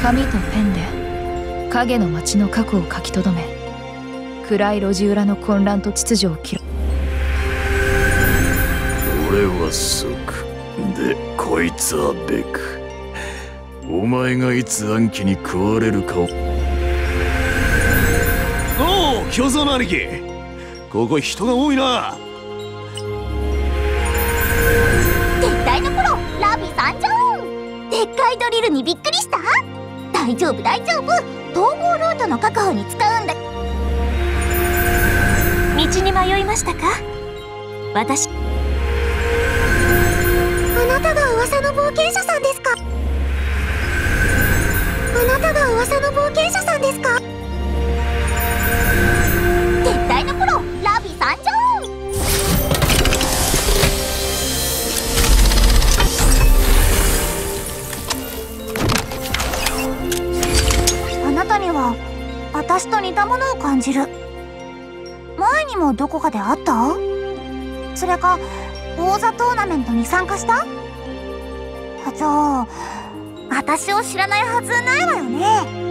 紙とペンで影の街の過去を書き留め、暗い路地裏の混乱と秩序を記録。 俺は即で、こいつはベク。お前がいつ暗鬼に食われるかを。 おお、巨像の兄貴、ここ人が多いな。 撤退の頃、ラビ参上。でっかいドリルにびっくりした？大丈夫大丈夫、逃亡ルートの確保に使うんだ。道に迷いましたか？私。あなたが噂の冒険者さんですか？あなたが噂の冒険者さんですか？撤退の頃、ラビ参上。あなたには私と似たものを感じる。前にもどこかで会った？それか王座トーナメントに参加した？じゃあ私を知らないはずないわよね。